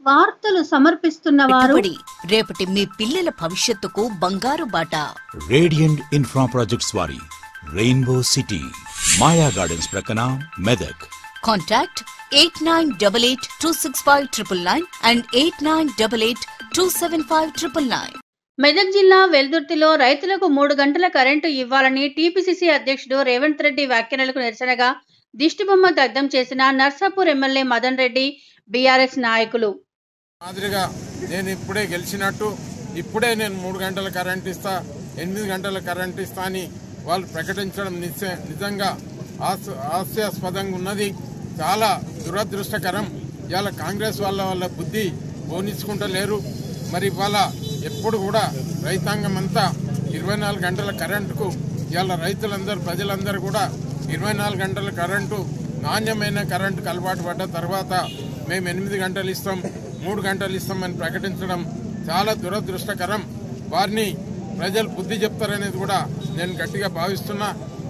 వార్తలు సమర్పిస్తున్న వారు రేపటి మీ పిల్లల భవిష్యత్తుకు బంగారు బాట. రేడియంట్ ఇన్ఫ్రా ప్రాజెక్ట్స్ వారి రెయిన్బో సిటీ, మాయా గార్డెన్స్ ప్రక్కన, మెదక్. Contact 8988265999 and 8988275999. మెదక్ జిల్లా వెల్దుర్తిలో రైతులకు 3 గంటల కరెంటు ఇవ్వాలని టీపీసీసీ అధ్యక్షుడు రేవంత్ రెడ్డి వ్యాఖ్యలకు నిరసనగా దిష్టిబొమ్మ దగ్ధం చేసిన నర్సాపూర్ ఎమ్మెల్యే మదన్ రెడ్డి, బీఆర్ఎస్ నాయకులు. మాదిరిగా నేను ఇప్పుడే గెలిచినట్టు ఇప్పుడే నేను 3 గంటల కరెంట్ ఇస్తా, 8 గంటల కరెంట్ ఇస్తా అని వాళ్ళు ప్రకటించడం నిజంగా హాస్యాస్పదంగా ఉన్నది. చాలా దురదృష్టకరం. ఇవాళ కాంగ్రెస్ వాళ్ళ బుద్ధి పోనిచ్చుకుంటలేరు. మరి ఇవాళ ఎప్పుడు కూడా రైతాంగం అంతా 24 గంటల కరెంటుకు ఇవాళ రైతులందరూ, ప్రజలందరూ కూడా 24 గంటల కరెంటు, నాణ్యమైన కరెంటుకు అలవాటు పడ్డ తర్వాత మేము 8 గంటలు ఇస్తాం, 3 గంటలు ఇస్తామని ప్రకటించడం చాలా దురదృష్టకరం. వారిని ప్రజలు బుద్ధి చెప్తారనేది కూడా నేను గట్టిగా భావిస్తున్నా.